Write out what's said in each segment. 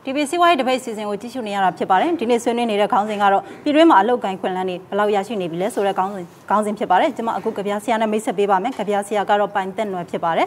ဒီစီးပွားရေးတပိတ်စီစဉ်ကိုကြည့်ရှုနေရတာဖြစ်ပါတယ်ဒီနေ့ဆွေးနွေးနေတဲ့ခေါင်းစဉ်ကတော့ပြည်တွင်းမှာအလုပ်ကိုင်ခွင့်လန်းတွေဘယ်လောက်ရရှိနေပြီလဲဆိုတဲ့ခေါင်းစဉ်ဖြစ်ပါတယ်ကျွန်မအခုကြပြဆရာနဲ့မိတ်ဆက်ပေးပါမယ်ကြပြဆရာကတော့ပိုင်သက်နွယ်ဖြစ်ပါတယ်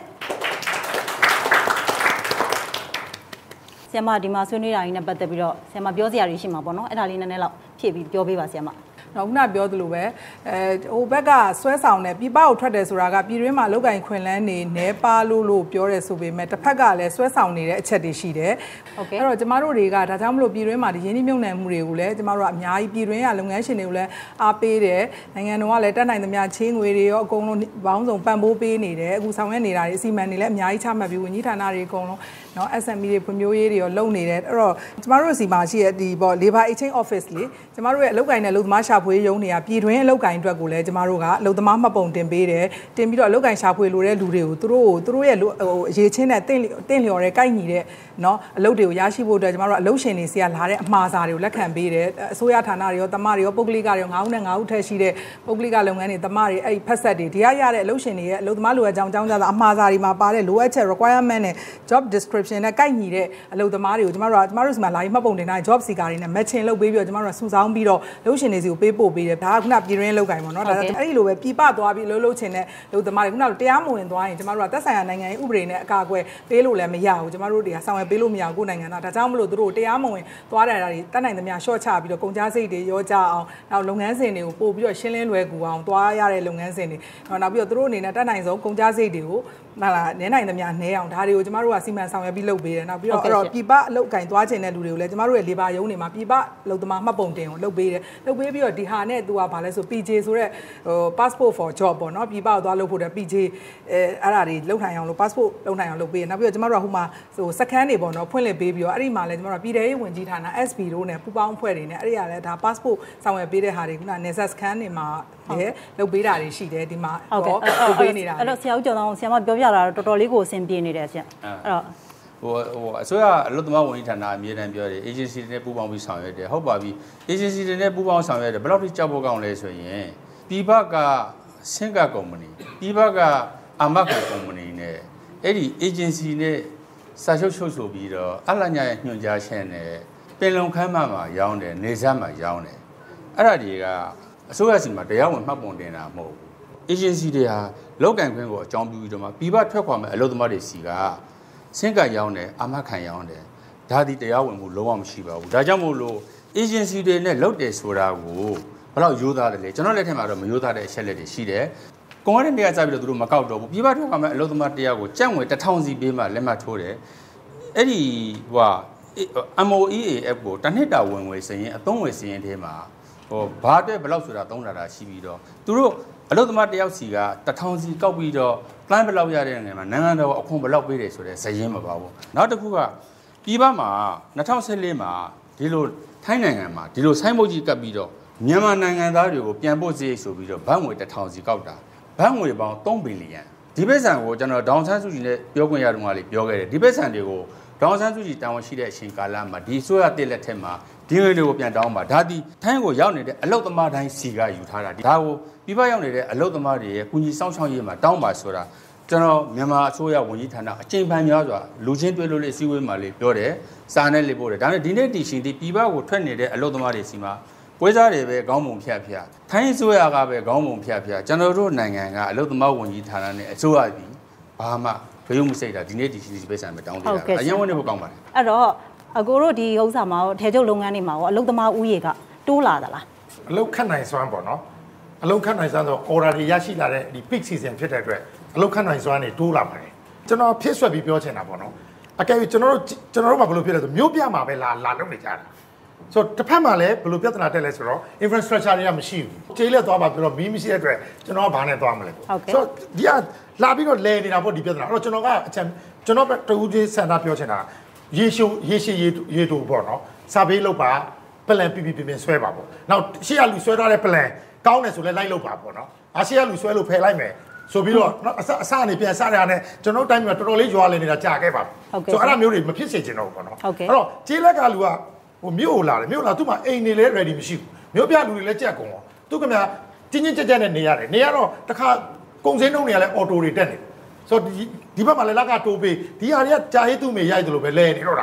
ဆရာမဒီမှာဆွေးနွေးတာကြီးနဲ့ပတ်သက်ပြီးတော့ဆရာမပြောစရာတွေရှိမှာပေါ့နော်အဲ့ဒါလေးနည်းနည်းလောက်ဖြည့်ပြီးပြောပေးပါဆရာမတော့ခုနပြောသလိုပဲဟိုဘက်ကဆွဲဆောင်တယ်ပြပကိုထွက်တယ်ဆိုတာကပြည်တွင်းမှာလောက်ကင်ခွင်လန်းနေနဲပါလို့ပြောတယ်ဆိုပေမဲ့တစ်ဖက်ကလည်းဆွဲဆောင်နေတဲ့အချက်တွေရှိတယ်အဲ့တော့ကျမတို့တွေကဒါကြောင့်မလို့ပြည်တွင်းမှာဒီရင်းနှီးမြှုပ်နှံမှုတွေကိုလည်းကျမတို့ကအများကြီးပြည်တွင်းကလုပ်ငန်းရှင်တွေကိုလည်းအားပေးတယ်နိုင်ငံတော်ကလည်းတက်နိုင်သမျှချင်းငွေတွေရောအကုန်လုံးဘောင်းစုံပံ့ပိုးပေးနေတယ်အခုဆောင်ရွက်နေတာတွေအစီအမံတွေလည်းအများကြီးချမှတ်ပြီးဝန်ကြီးဌာနတွေအကုန်လုံးနော် SME တွေဖွံ့ဖြိုးရေးတွေရောလုပ်နေတယ်အဲ့တော့ကျမတို့စီမှာရှိတဲ့ဒီပေါ့ Labor Exchange Office လေကျမတို့ရဲ့အလုပ်ကိုင်တဲ့အလုပ်သမားရှာဖွေရုံးတွေကပြည်တွင်းအလုပ်ကိုင်အတွက်ကိုလည်းကျမတို့ကအလုပ်သမားမှတ်ပုံတင်ပေးတယ်တင်ပြီးတော့အလုပ်ကိုင်ရှာဖွေလိုတဲ့လူတွေကိုသူတို့ရဲ့အရေးချင်းနဲ့တင့်လျော်တဲ့ကိုက်ညီတဲ့နော်အလုပ်တွေကိုရရှိဖို့အတွက်ကျမတို့အလုပ်ရှင်တွေစီကလာတဲ့အမှားစာတွေကိုလက်ခံပေးတယ်အစိုးရဌာနတွေရောတမတွေရောပုဂ္ဂလိကတွေရော9ဦးနဲ့9ဦးထက်ရှိတဲ့ပုဂ္ဂလိကလုပ်ငန်းတွေတမတွေအဲ့ဒီဖက်ဆက်တွေဒီရရတဲ့အလုပ်ရှင်တွေရဲ့အလုပ်သမားလိုအပ်ကြောင်းအကြအမှားစာတွေမှာပါတဲ့လိုအပ်ချက် requirement နဲ့ job description နဲ့ကိုက်ညီတဲ့အလုပ်သမားတွေကိုကျမတို့စီမှာလာပြီးမှတ်ပုံတင်ထား job seeker တွေနဲ့ matching လုပ်ပေးပြီးတော့ကျမတို့ကစုဆောင်းပြီးတော့လုပ်ရှင်တွေစီကိုပေးပို့ပေးတယ်ဒါကခုနပြည်တွင်းလုပ်ကိုင်ပေါ့နော်ဒါအဲ့ဒီလိုပဲပြပသွားပြီးလှုပ်ချင်တဲ့လုပ်သမားတွေခုနတရားမဝင်သွားရင်ကျမတို့ကသက်ဆိုင်ရာနိုင်ငံရေးဥပဒေနဲ့အကာအကွယ်ပေးလို့လည်းမရဘူးကျမတို့တွေကဆောင်ရွက်ပေးလို့မရဘူးကိုယ်နိုင်ငံသားဒါကြောင့်မလို့တို့တရားမဝင်သွားတာတွေတတ်နိုင်သမျှ short ချပြီးတော့ကုန်ကြစိတ်တွေရောကြအောင်နောက်လုပ်ငန်းစဉ်တွေကိုပို့ပြီးတော့ရှင်းလင်းလွယ်ကူအောင်သွားရတဲ့လုပ်ငန်းစဉ်တွေနောက်ပြီးတော့တို့အနေနဲ့တတ်နိုင်ဆုံးကုန်ကြစိတ်တွေကိုနည်းနိုင်သမျှနည်းအောင်ဒါတွေကိုကျမတို့ကစီမံဆောင်ရွက်ပြီးလုပ်ပေးတယ်နောက်ပြီးတော့အဲ့တော့ပြပအလုပ်ကင်သွားခြင်းတဲ့လူတွေကိုလည်းကျမတို့ရဲ့ labor ရုံးတွေမှာပြပလုပ်သမားမှတ်ပုံတင်ကိုလုပ်ပေးတယ်လုပ်ပေးပြီးတော့ဒီဟာနဲ့သူကဘာလဲဆို PJ ဆိုတဲ့ဟို passport for job ပေါ့နော်ပြပကိုသွားလုပ်ဖို့တဲ့ PJ အဲ့ဒါတွေလုပ်နိုင်အောင်လို့ passport လုပ်နိုင်အောင်လုပ်ပေးတယ်နောက်ပြီးတော့ကျမတို့ကဟိုမှာဟိုစခန်းတွေပေါ့နော်ဖွင့်လှစ်ပေးပြီးတော့အဲ့ဒီမှာလည်းကျမတို့ပြည်ထရေးဝန်ကြီးဌာန SB တို့နဲ့ပူးပေါင်းဖွဲ့တွေနဲ့အဲ့ဒီကလည်းဒါ passport ဆောင်ရွက်ပေးတဲ့ဟာတွေခုနနေဆက်စခန်းတွေမှာလည်းလုပ်ပေးတာတွေရှိတယ်ဒီမှာဟောလုပ်ပေးနေတာအဲ့တော့ဆရာဦးကျော်သောင်းဆရာမပြောပြတာတော့တော်တော်လေးကိုအဆင်ပြေနေတယ်ဆရာအဲ့တော့အစိုးရအလုပ်သမားဝန်ကြီးဌာနအမြဲတမ်းပြောတယ် agency တွေနဲ့ပူးပေါင်းပြီးဆောင်ရွက်တယ်ဟုတ်ပါပြီ agency တွေနဲ့ပူးပေါင်းဆောင်ရွက်တယ်ဘယ်လောက်ထိကြောက်ဖို့ကောင်းလဲဆိုရင်ပြည်ပကဆင့်ကကုမ္ပဏီပြည်ပကအာမခံကုမ္ပဏီနဲ့အဲ့ဒီ agency နဲ့စာချုပ်ချုပ်ဆိုပြီးတော့အလှညာရဲ့ညွှန်ကြားချက်နဲ့ပင်လုံခမ်းမမှာရောင်းတယ်နေဆက်မှာရောင်းတယ်အဲ့ဒါတွေကအစိုးရစီမှာတရားဝင်မှတ်ပုံတင်တာမဟုတ်ဘူး agency တွေဟာလောက်ကန်ခွင့်ကိုအကြောင်းပြုပြီးတော့မှပြည်ပထွက်ခွာမဲ့အလုပ်သမားတွေစီကဆင့်ကရောင်းတယ်အာမခံရောင်းတယ်ဒါဒီတရားဝင်မှုလုံးဝမရှိပါဘူးဒါကြောင့်မို့လို့ agency တွေနဲ့လုပ်တယ်ဆိုတာကိုဘယ်လောက်ရိုးသားတယ်လဲကျွန်တော်လက်ထက်မှာတော့မရိုးသားတဲ့အချက်လက်တွေရှိတယ်ကွန်ရက်နေရာစပြီးတော့သူတို့မကောက်တော့ဘူးပြည်ပထွက်ခွာမဲ့အလုပ်သမားတရားကိုကြက်ငွေ1000စီပေးမှလက်မှတ်ထိုးတယ်အဲ့ဒီဟို MOEAF ကိုတစ်နှစ်တာဝင်ငွေစရင်အသုံးငွေစရင်ထဲမှာဟိုဘာအတွက်ဘယ်လောက်ဆိုတာသုံးတာရှိပြီးတော့သူတို့အလုပ်သမားတယောက်စီက1000စီကောက်ပြီးတော့ပလန်ဘယ်လောက်ရတဲ့နေမှာနိုင်ငံတော်အခွန်ဘယ်လောက်ပေးတယ်ဆိုတဲ့ဇယင်းမပါဘူးနောက်တစ်ခုကပြည်ပမှာ2014မှာဒီလိုထိုင်းနိုင်ငံမှာဒီလိုဆိုင်းဘုတ်ကြီးကပ်ပြီးတော့မြန်မာနိုင်ငံသားတွေကိုပြန်ပို့စေဆိုပြီးတော့ဘတ်ငွေ1000စီကောက်တာဘတ်ငွေပေါင်း3ဘီလီယံဒီဘက်ဆန်ကိုကျွန်တော်ဒေါန်ဆန်းစုကြည်နဲ့ပြောခွင့်ရတုန်းကလေပြောခဲ့တယ်ဒီဘက်ဆန်တွေကိုဒေါန်ဆန်းစုကြည်တာဝန်ရှိတဲ့အချိန်ကာလမှာဒီဆိုရတဲ့လက်ထက်မှာဒီငွေတွေကိုပြန်တောင်းပါဒါဒီထိုင်းကိုရောက်နေတဲ့အလုပ်သမားတိုင်းစီကယူထားတာဒါကိုပြပရောက်နေတဲ့အလုပ်သမားတွေရဲ့ကုညီစောင့်ရှောက်ရေးမှာတောင်းပါဆိုတာကျွန်တော်မြန်မာအစိုးရဝန်ကြီးဌာနအချိန်ပန်များစွာလူချင်းတွေ့လို့လေစီဝေးမှာလေပြောတယ်စာနဲ့လေပို့တယ်ဒါနဲ့ဒီနေ့တီရှင်ဒီပြပကိုထွက်နေတဲ့အလုပ်သမားတွေစီမှာပွဲစားတွေပဲခေါင်းပုံဖြတ်ထိုင်းအစိုးရကပဲခေါင်းပုံဖြတ်ကျွန်တော်တို့နိုင်ငံကအလုပ်သမားဝန်ကြီးဌာနနဲ့အစိုးရပြီးဘာမှဘယုံမစိတ်တာဒီနေ့တီရှင်ဒီပဲဆန်ပဲတောင်းနေတာအရင်ဝင်နေဖို့ကောင်းပါတယ်အဲ့တော့အကိုတို့ဒီဥစ္စာမှာထဲချုပ်လုပ်ငန်းတွေမှာရောအလုပ်သမားဥယေကတိုးလာသလားအလုပ်ခတ်နိုင်စွမ်းပေါ့နော်အလုပ်ခတ်နိုင်စွမ်းဆို order တွေရရှိလာတဲ့ဒီ peak season ဖြစ်တဲ့အတွက်အလုပ်ခတ်နိုင်စွမ်းတွေတိုးလာပါတယ်ကျွန်တော်ဖြစ်ဆွဲပြီးပြောချင်တာပေါ့နော်အကယ်၍ကျွန်တော်တို့မှာဘယ်လိုဖြစ်လဲဆိုမျိုးပြမှာပဲလာလုပ်နေကြတာဆိုတစ်ဖက်မှာလည်းဘယ်လိုပြဿနာတက်လဲဆိုတော့ infrastructure တွေကမရှိဘူးကျေးလက်သွားပါပြောတော့မီးမရှိတဲ့အတွက်ကျွန်တော်ကဘာနဲ့သွားမလဲဆိုဒီကလာပြီးတော့လဲနေတာပေါ့ဒီပြဿနာအဲ့တော့ကျွန်တော်တူးချင်းစံတာပြောချင်တာရေရှည်တူပေါ့နော်စာပေးလုပ်ပါပလန်ပြဆွဲပါပေါ့နောက်ရှေ့ကလူဆွဲထားတဲ့ပလန်ကောင်းတယ်ဆိုလဲလိုက်လုပ်ပါပေါ့နော်ရှေ့ကလူဆွဲလို့ဖယ်လိုက်မယ်ဆိုပြီးတော့အစနေပြန်စရတာနဲ့ကျွန်တော်တိုင်းမှာတော်တော်လေးရွာလည်နေတာကြာခဲ့ပါဆိုအဲ့ဒါမျိုးတွေမဖြစ်စေချင်တော့ဘူးပေါ့နော်အဲ့တော့ကျေးလက်ကလူကဟိုမြို့လာတယ်မြို့လာသူ့မှာအိမ်နေလဲ ready မရှိဘူးမြို့ပြလူတွေလည်းကြက်ကုန်တော့သူခင်ဗျာတင်းကြက်နဲ့နေရတယ်နေရတော့တခါကုန်စင်းနှုံးတွေကလည်းအော်တိုတွေတက်နေဆိုဒီဘက်မှာလည်းလက်ကတိုးပေးဒီဟာတွေကကြာရေးသူ့မေရိုက်တယ်လို့ပဲလဲနေတော့တာပဲ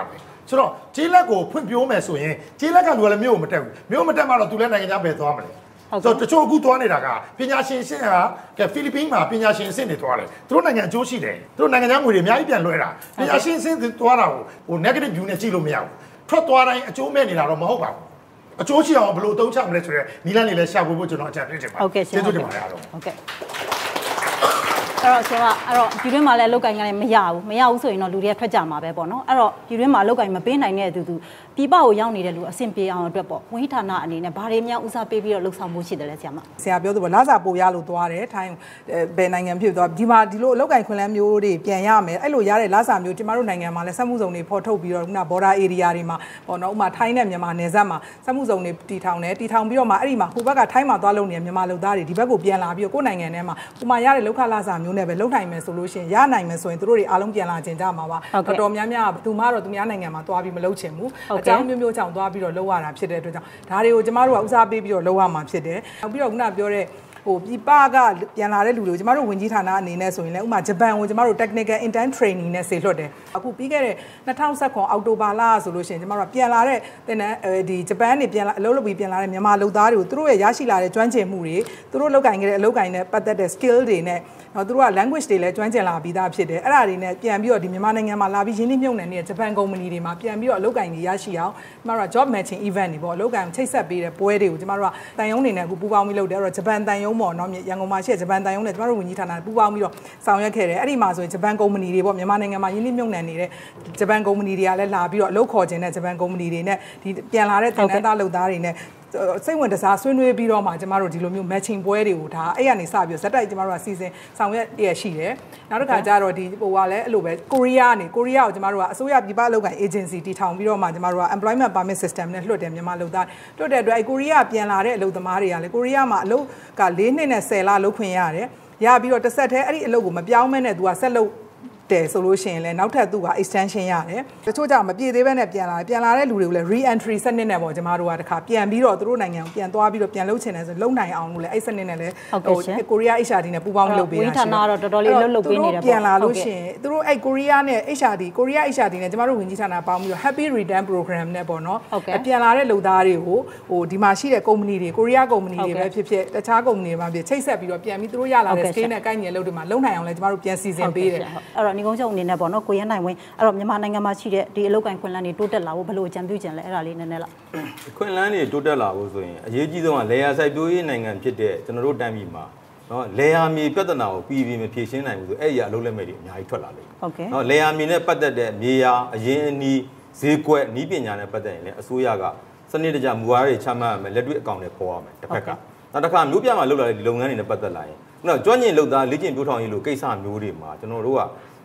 ဆိုတော့ကျေးလက်ကိုဖွင့်ပြိုးမယ်ဆိုရင်ကျေးလက်ကလူကလည်းမြို့မတက်ဘူးမြို့မတက်မှတော့သူလည်းနိုင်ငံခြားပဲသွားမှာလေဆိုတော့တချို့အခုသွားနေတာကပညာရှင်အဆင့်ကဖိလစ်ပင်းမှာပညာရှင်အဆင့်တွေသွားတယ်သူတို့နိုင်ငံအကျိုးရှိတယ်သူတို့နိုင်ငံခြားငွေတွေအများကြီးပြန်လွှဲတာပညာရှင်အဆင့်သွားတာကို negative view နဲ့ကြည့်လို့မရဘူးထွက်သွားတိုင်းအကျိုးမဲ့နေတာတော့မဟုတ်ပါဘူးအကျိုးရှိအောင်ဘယ်လိုသုံးချမလဲဆိုတော့နီလန်းနေလဲရှာဖို့ကျွန်တော်အကြံပေးချင်ပါတယ်ကျေးဇူးတင်ပါတယ်အားလုံးဟုတ်ကဲ့အဲ့တော့ပြည်တွင်းမှာလည်းအလုပ်ကိုင်ကလည်းမရဘူးဆိုရင်တော့လူတွေကထွက်ကြမှာပဲပေါ့နော်အဲ့တော့ပြည်တွင်းမှာအလုပ်ကိုင်မပေးနိုင်တဲ့သူပြည်ပကိုရောက်နေတဲ့လူအဆင်ပြေအောင်အတွက်ပေါ့ဝန်ကြီးဌာနအနေနဲ့ဘာတွေများဦးစားပေးပြီးတော့လှုပ်ဆောင်မှုရှိတယ်လဲဆရာပြောသူပေါ့လစာပိုရလို့သွားတယ်ထိုင်းဘယ်နိုင်ငံဖြစ်သွားဒီမှာဒီလိုအလုပ်ကိုင်ခွင့်လန်းမျိုးတွေပြန်ရမယ်အဲ့လိုရတဲ့လစာမျိုးကျမတို့နိုင်ငံမှာလည်းစက်မှုဇုံတွေဖော်ထုတ်ပြီးတော့ခုန border area တွေမှာပေါ့နော်ဥမာထိုင်းနဲ့မြန်မာနယ်စပ်မှာစက်မှုဇုံတွေတီထောင်ပြီးတော့မှအဲ့ဒီမှာဟိုဘက်ကထိုင်းမှာသွားလုပ်နေတဲ့မြန်မာလုပ်သားတွေဒီဘက်ကိုပြန်လာပြီးတော့ကိုယ်နိုင်ငံထဲမှာဟိုမှာရတဲ့လောက်ခလစာမျိုးနဲ့ပဲလုပ်နိုင်မယ်ဆိုလို့ရှိရင်ရနိုင်မယ်ဆိုရင်တို့တွေအားလုံးပြန်လာခြင်းကြမှာပါတော်တော်များများသူမှတော့သူများနိုင်ငံမှာသွားပြီးမလုပ်ချင်ဘူးအကြောင်းမျိုးကြောင့်သွားပြီးတော့လုပ်ရတာဖြစ်တဲ့အတွက်ကြောင့်ဒါတွေကိုကျမတို့ကဦးစားပေးပြီးတော့လုပ်ရမှာဖြစ်တယ်နောက်ပြီးတော့ခုနပြောတဲ့ပြည်ပကပြန်လာတဲ့လူတွေကိုကျမတို့ဝင်ကြီးဌာနအနေနဲ့ဆိုရင်လည်းဥပမာဂျပန်ကိုကျမတို့ technical intern training နဲ့ဆေလွှတ်တယ်အခုပြီးခဲ့တဲ့2019အောက်တိုဘာလဆိုလို့ရှိရင်ကျမတို့ပြန်လာတဲ့တင်တဲ့ဒီဂျပန်နေပြန်လာအလုပ်လုပ်ပြီးပြန်လာတဲ့မြန်မာလုပ်သားတွေကိုသူတို့ရဲ့ရရှိလာတဲ့ကျွမ်းကျင်မှုတွေသူတို့လုပ်ကိုင်ခဲ့တဲ့အလုပ်ကိုင်နဲ့ပတ်သက်တဲ့ skill တွေနဲ့နော်သူတို့က language တွေလည်းကျွမ်းကျင်လာပြီးသားဖြစ်တယ်အဲ့ဒါတွေနဲ့ပြန်ပြီးတော့ဒီမြန်မာနိုင်ငံမှာလာပြီးရင်းနှီးမြှုပ်နှံနေတဲ့ဂျပန်ကုမ္ပဏီတွေမှာပြန်ပြီးတော့အလုပ်ကိုင်တွေရရှိအောင်ကျမတို့က job matching event တွေပေါ့အလုပ်ကိုင်ချိတ်ဆက်ပေးတဲ့ပွဲတွေကိုကျမတို့ကတန်ယုံနေနဲ့အခုပူးပေါင်းပြီးလုပ်တယ်အဲ့တော့ဂျပန်တန်ယုံပေါ့နော်ရန်ကုန်မှာရှိတဲ့ဂျပန်တန်ယုံနဲ့ကျမတို့ဝန်ကြီးဌာနပူးပေါင်းပြီးတော့ဆောင်ရွက်ခဲ့တယ်အဲ့ဒီမှာဆိုရင်ဂျပန်ကုမ္ပဏီတွေပေါ့မြန်မာနိုင်ငံမှာရင်းနှီးမြှုပ်နှံနေတဲ့ဂျပန်ကုမ္ပဏီတွေကလည်းလာပြီးတော့အလုပ်ခေါ်ခြင်းတဲ့ဂျပန်ကုမ္ပဏီတွေနဲ့ဒီပြန်လာတဲ့သင်တန်းသားလုပ်သားတွေနဲ့စိတ်ဝင်တစားဆွေးနွေးပြီးတော့မှကျမတို့ဒီလိုမျိုး matching ပွဲတွေကိုဒါအဲ့ကနေစပြီးဇက်တိုက်ကျမတို့ကစီစဉ်ဆောင်ရွက်ရရှိတယ်နောက်တစ်ခါကျတော့ဒီဟိုကလည်းအဲ့လိုပဲကိုရီးယားကိုကျမတို့ကအစိုးရပြည်ပအလုပ်ကိုင် agency တည်ထောင်ပြီးတော့မှကျမတို့က employment permit system နဲ့လွှတ်တယ်မြန်မာလုပ်သားလွှတ်တဲ့အတွက်ကိုရီးယားပြန်လာတဲ့အလုပ်သမားတွေကလည်းကိုရီးယားမှာအလုပ်က4နှစ်နဲ့10လလုပ်ခွင့်ရတယ်ရပြီးတော့တစ်ဆက်တည်းအဲ့ဒီအလုပ်ကိုမပြောင်းမဲနဲ့သူကဆက်လုပ်တယ်ဆိုလို့ရှိရင်လည်းနောက်ထပ်သူက extension ရတယ်တချို့ကြောင့်မပြည့်သေးဘဲနဲ့ပြန်လာတဲ့လူတွေကိုလည်း re-entry စနစ်နဲ့ပေါ့ကျမတို့ကတခါပြန်ပြီးတော့သူတို့နိုင်ငံကိုပြန်သွားပြီးတော့ပြန်လုပ်ချင်တယ်ဆိုလုံနိုင်အောင်လို့လည်းအဲ့စနစ်နဲ့လည်းကိုရီးယား HRD နဲ့ပူးပေါင်းလုပ်ပေးတာရှိတယ်ဝန်ကြီးဌာနကတော့တော်တော်လေးလုပ်ပေးနေတယ်ပေါ့ပြန်လာလို့ရှိရင်သူတို့အဲ့ကိုရီးယားနဲ့ ကိုရီးယား HRD နဲ့ကျမတို့ဝန်ကြီးဌာနပေါင်းပြီးတော့ Happy Return Program နဲ့ပေါ့နော်ပြန်လာတဲ့လုပ်သားတွေကိုဒီမှာရှိတဲ့ကုမ္ပဏီတွေကိုရီးယားကုမ္ပဏီတွေပဲဖြစ်တခြားကုမ္ပဏီတွေမှာဖြစ်ချိတ်ဆက်ပြီးတော့ပြန်ပြီးသူတို့ရလာတဲ့ scale နဲ့ကိုက်ညီတဲ့လုပ်တွေမှာလုံနိုင်အောင်လည်းကျမတို့ပြန်စီစဉ်ပေးတယ်အဲ့တော့ညီကုန်းချုပ်အနေနဲ့ပေါ့နော်ကိုရနိုင်ဝင်အဲ့တော့မြန်မာနိုင်ငံမှာရှိတဲ့ဒီအလုပ်ကိုင်ခွင့်လန်းတွေတိုးတက်လာဖို့ဘယ်လိုအကြံပြုချင်လဲအဲ့ဒါလေးနည်းနည်းလောက်ခွင့်လန်းတွေတိုးတက်လာဖို့ဆိုရင်အရေးကြီးဆုံးကလေယာစိုက်ပျိုးရေးနိုင်ငံဖြစ်တဲ့ကျွန်တော်တို့တိုင်းပြည်မှာနော်လေယာမြေပြဿနာကိုပြီးမဖြေရှင်းနိုင်ဘူးဆိုအဲ့ဒီအလုပ်လက်မဲ့တွေအများကြီးထွက်လာလိမ့်မယ်နော်လေယာမြေနဲ့ပတ်သက်တဲ့မြေယာအရင်းအနီးဈေးကွက်ဤပညာနဲ့ပတ်သက်ရင်လည်းအစိုးရကစနစ်တကျမူဝါဒတွေချမှတ်ရမယ်လက်တွေ့အကောင့်တွေပေါ်ရမယ်တစ်ဖက်ကနောက်တစ်ခါမျိုးပြမှာလုပ်လာတဲ့ဒီလုပ်ငန်းတွေနဲ့ပတ်သက်လာရင်ခုနကကျွမ်းကျင်လုပ်သားလေ့ကျင့်ပြိုးထောင်ရေးလိုကိစ္စမျိုးတွေမှာကျွန်တော်တို့က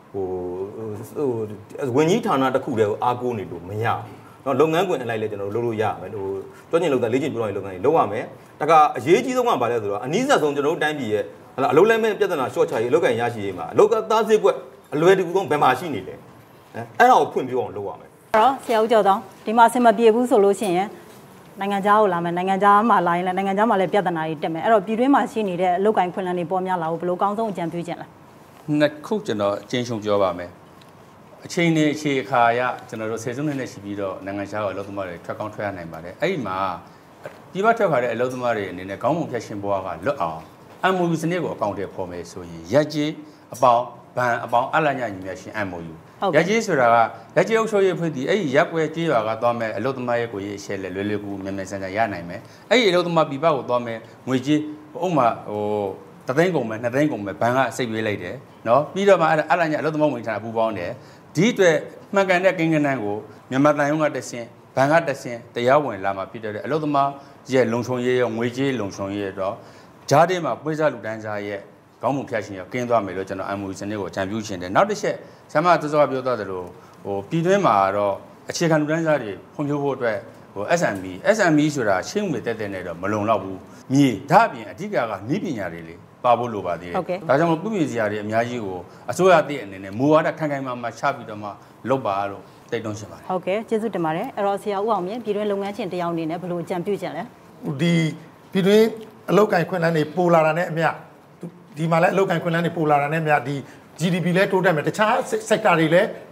ဝင်ကြီးဌာနတစ်ခုတည်းကိုအားကိုးနေလို့မရဘူးเนาะလုပ်ငန်းခွင်အလိုက်လည်းကျွန်တော်တို့လုပ်လို့ရမယ်ဟိုကျွမ်းကျင်လုပ်သားလေ့ကျင့်ပြိုးထောင်ရေးလုပ်ငန်းတွေလုပ်ရမယ်တခါအရေးကြီးဆုံးကဘာလဲဆိုတော့အနည်းဆက်ဆုံးကျွန်တော်တို့တိုင်းပြည်ရဲ့အလုပ်လက်မဲ့ပြဿနာရှော့ချရေးအလုပ်ကိုင်ရရှိရေးမှာအလုပ်သားဈေးကွက်အလွယ်တကူဆုံးဘယ်မှာရှိနေလဲအဲ့ဒါကိုဖွင့်ပြအောင်လုပ်ရမယ်အဲ့တော့ဆရာဦးကျော်သောဒီမှာအဆင်မပြေဘူးဆိုလို့ရှိရင်နိုင်ငံခြားကိုလာမယ်နိုင်ငံခြားမှာလာရင်လည်းနိုင်ငံခြားမှာလည်းပြဿနာတွေတက်မယ်အဲ့တော့ပြည်တွင်းမှာရှိနေတဲ့အလုပ်ကိုင်ခွင့်လန်းတွေပေါ်များလာဖို့ဘယ်လိုအကောင်းဆုံးအကြံပြုချင်လဲနှစ်ခုကျွန်တော်အချင်းချင်းပြောပါမယ်အချိန်နဲ့အခြေအခါအရကျွန်တော်တို့10စုနှစ်နဲ့ရှိပြီးတော့နိုင်ငံခြားကအလုပ်သမားတွေထွက်ကောင်းထွက်ရနိုင်ပါတယ်အဲ့ဒီမှာပြည်ပထွက်ခွာတဲ့အလုပ်သမားတွေအနေနဲ့ခေါင်းပုံဖြတ်ရှင်ဘဝကလွတ်အောင် MOU စနစ်ကိုအကောင့်တွေပေါ်မယ်ဆိုရင်ရက်ကြီးအပေါင်းဘန်အပေါင်းအလညညီမြရှင် MOU ရက်ကြီးဆိုတာကရက်ကြီးအုပ်ချုပ်ရေးဖွဲ့တည်အဲ့ဒီရက်ွယ်ကြေးရွာကသွားမယ်အလုပ်သမားရဲ့ကိုရေးအရှဲလဲလွယ်လွယ်ကူမြန်မြန်ဆန်ဆန်ရနိုင်မယ်အဲ့ဒီအလုပ်သမားပြည်ပကိုသွားမယ်ငွေကြေးဥမာတသိန်းကုန်မယ်2သိန်းကုန်မယ်ဘန်ကစိတ်ပေးလိုက်တယ်နော်ပြီးတော့မှအဲ့အလညအလုပ်သမားဝင်ဌာနပူပေါင်းတယ်ဒီအတွက်မှန်ကန်တဲ့ကိန်းဂဏန်းကိုမြန်မာတိုင်းကတဆင့်ဘန်ကတဆင့်တရားဝင်လာမှာဖြစ်တဲ့အလုပ်သမားရဲ့လုံခြုံရေးရောငွေကြေးလုံခြုံရေးတော့ဂျားတဲ့မှာပွေးစားလူတန်းစားရဲ့ခေါင်းပုံဖြတ်ရှင်ရောကင်းသွားမယ်လို့ကျွန်တော် MOU စနစ်ကိုအကြံပြုချင်တယ်နောက်တစ်ချက်ဆရာမစောစောပြောသွားသလိုပြည်တွင်းမှာတော့အခြေခံလူတန်းစားတွေဖွံ့ဖြိုးဖို့အတွက်SME ဆိုတာရှင်းမှုတက်နဲ့တော့မလုံလောက်ဘူးမြေဒါအပြင်အဓိကကနည်းပညာတွေလေပါဖို့လိုပါသေးတယ်ဒါကြောင့်မို့ပြည်စရာတွေအများကြီးကိုအစိုးရတည့်အနေနဲ့မူဝါဒခိုင်ခိုင်မာမာချပြီးတော့မှလုပ်ပါလို့တိုက်တွန်းရှင်ပါတယ်ဟုတ်ကဲ့ကျေးဇူးတင်ပါတယ်အဲ့တော့ဆရာဦးအောင်မြင့်ပြည်တွင်းလုပ်ငန်းရှင်တယောက်အနေနဲ့ဘယ်လိုအကြံပြုချင်လဲဒီပြည်တွင်းအလုပ်ကိုင်ခွင့်လန်းတွေပိုလာတာနဲ့အမျှဒီမှာလည်းအလုပ်ကိုင်ခွင့်လန်းတွေပိုလာတာနဲ့အမျှဒီ GDP လည်းတိုးတက်မယ်တခြား sector တွေလည်း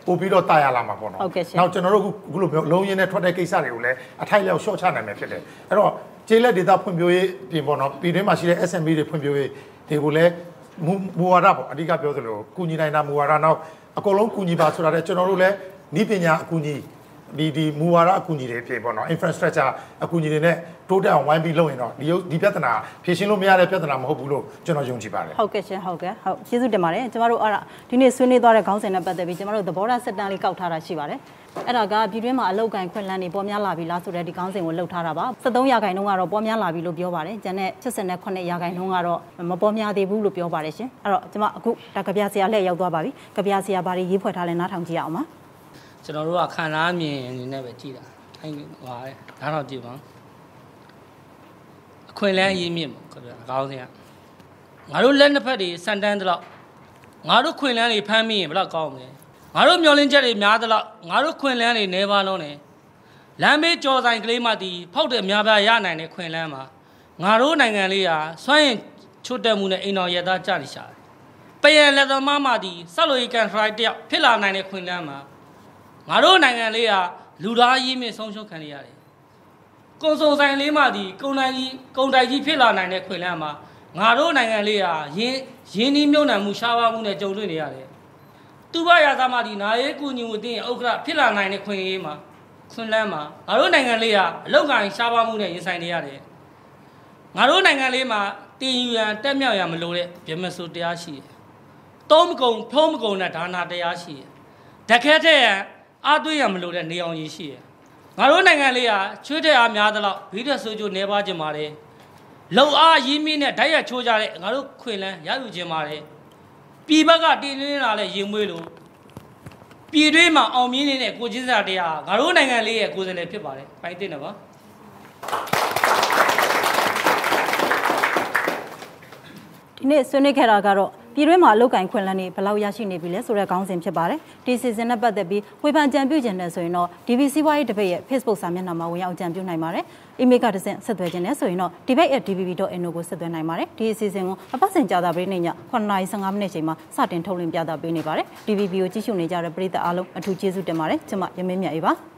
ပို့ပြီးတော့တာယာလာမှာပေါ့နော်နောက်ကျွန်တော်တို့အခုလိုမျိုးလုံးရင်းနဲ့ထွက်တဲ့ကိစ္စတွေကိုလည်းအထိုက်လျောက်ရှော့ချနိုင်မယ်ဖြစ်တယ်အဲ့တော့ကျေးလက်ဒေတာဖွံ့ဖြိုးရေးပြင်ပေါ့နော်ပြည်တွင်းမှာရှိတဲ့ SME တွေဖွံ့ဖြိုးရေးတွေကိုလည်းမူဝါဒပေါ့အဓိကပြောသလိုကုညီနိုင်တာမူဝါဒနောက်အကုန်လုံးကုညီပါဆိုတာတဲ့ကျွန်တော်တို့လည်းဤပညာအကူအညီဒီမူဝါဒအကူအညီတွေဖြစ်ပေါ့နော် infrastructure အကူအညီတွေနဲ့တိုးတက်အောင်ဝိုင်းပြီးလုပ်ရင်တော့ဒီပြဿနာဖြေရှင်းလို့မရတဲ့ပြဿနာမဟုတ်ဘူးလို့ကျွန်တော်ယုံကြည်ပါတယ်ဟုတ်ကဲ့ရှင်ဟုတ်ကဲ့ဟုတ်ကျေးဇူးတင်ပါတယ်ကျမတို့အဲ့ဒါဒီနေ့ဆွေးနွေးသွားတဲ့ခေါင်းစဉ်နဲ့ပတ်သက်ပြီးကျမတို့သဘောထားစက်တန်းလေးကောက်ထားတာရှိပါတယ်အဲ့ဒါကပြည်တွင်းမှာအလောက်ကန်ခွင့်လန်းနေပေါ်များလာပြီလားဆိုတဲ့ဒီခေါင်းစဉ်ကိုလှုပ်ထားတာပါ73%ကတော့ပေါ်များလာပြီလို့ပြောပါတယ်ကျန်တဲ့89%ကတော့မပေါ်များသေးဘူးလို့ပြောပါတယ်ရှင်အဲ့တော့ကျမအခုဒါကြပြဆရာလက်ရောက်သွားပါပြီကြပြဆရာဘာတွေရေးဖွဲ့ထားလဲနားထောင်ကြည့်အောင်ပါကျွန်တော်တို့ကခံစားမြင်အနေနဲ့ပဲကြည့်တာအဲ့ဟွာနားထောင်ကြည့်ပါအခွင့်အလမ်းအရေးမြင့်ပေါ့ခင်ဗျာအကောင်းဆုံးကငါတို့လက်နှစ်ဖက်တွေစံတန်းတော့ငါတို့ခွင့်လန်းတွေဖမ်းမိရင်ဘယ်တော့ကောင်းမလဲငါတို့မျောလင်းချက်တွေများသလောက်ငါတို့ခွင့်လန်းတွေနေပါလုံးနဲ့လမ်းမေးကြော်ဆိုင်ကလေးမှတီးဖောက်တယ်များပြားရနိုင်တဲ့ခွင့်လန်းမှာငါတို့နိုင်ငံလေးဟာစွန့်ရင်ချွတ်တက်မှုနဲ့အိမ်တော်ရသားကြနေရှာတယ်ပယံလက်သမားမှတီးဆက်လို့ကန်ထရိုက်တယောက်ဖြစ်လာနိုင်တဲ့ခွင့်လန်းမှာငါတို့နိုင်ငံလေးဟာလူသားရေးမြင့်ဆုံးရှုံးခံရရတယ်ကုံစုံဆိုင်လေးမှတီးကုံတိုင်ကြီးဖြစ်လာနိုင်တဲ့ခွင့်လန်းမှာငါတို့နိုင်ငံလေးဟာရင်းနှီးမြုပ်နှံမှုရှားပါမှုနဲ့ကြုံတွေ့နေရတယ်သူဘရာသမတီနာရေးကူညီမှုတင်ဥက္ကဋ္ဌဖြစ်လာနိုင်တဲ့ခွင့်ရေးမှာခွင့်လန်းမှာငါတို့နိုင်ငံလေးဟာအလောက်ကိုင်းရှားပါမှုနဲ့ရင်ဆိုင်နေရတယ်ငါတို့နိုင်ငံလေးမှာတင်ယူရန်တက်မြောက်ရန်မလိုတဲ့ဗြဟ္မစိုတရားရှိတယ်သုံးမကုံဖုံးမကုံတဲ့ဒါနာတရားရှိတယ်တခဲတဲ့အားသွေးရန်မလိုတဲ့နေအောင်ကြီးရှိတယ်ငါတို့နိုင်ငံလေးဟာချွေးတဲ့အားများသလောက်ဘိတဲ့ဆိုးကျိုးနေပါခြင်းပါတယ်လုံအားရင်းမင်းနဲ့ဓာတ်ရချိုးကြတဲ့ငါတို့ခွင့်လန်းရယူခြင်းပါတယ်ပြည်ဘက်ကတည်နေလာတဲ့ရင်မွေးလို့ပြည်တွင်းမှာအောင်မြင်နေတဲ့ကိုချင်းစာတရားငါတို့နိုင်ငံလေးရဲ့ကိုယ်စားလှယ်ဖြစ်ပါတယ်။ပိုင်းသိနေပါဒီနေ့ဆွေးနွေးခဲ့တာကတော့ပြည်တွင်းမှာအလုပ်ကိုင်ခွင့်လန်းနေဘယ်လောက်ရရှိနေပြီလဲဆိုတဲ့ခေါင်းစဉ်ဖြစ်ပါတယ်ဒီစီဇန်နဲ့ပတ်သက်ပြီးဝေဖန်ကြံပြုခြင်းနဲ့ဆိုရင်တော့ DBC ဝါးရေးတပိတ်ရဲ့ Facebook စာမျက်နှာမှာဝင်ရောက်ကြံပြုနိုင်ပါတယ် email ကတစ်ဆင့်ဆက်သွယ်ခြင်းနဲ့ဆိုရင်တော့ debate@dbb.no ကိုဆက်သွယ်နိုင်ပါတယ်ဒီအစီအစဉ်ကိုအပတ်စဉ်ကြာသပတေးနေ့ည9:15မိနစ်ချိန်မှာစတင်ထုတ်လွှင့်ပြသပေးနေပါတယ် DBB ကိုကြည့်ရှုနေကြတဲ့ပရိသတ်အားလုံးအထူးကျေးဇူးတင်ပါတယ်ကျွန်မရမင်းမြတ်အေးပါ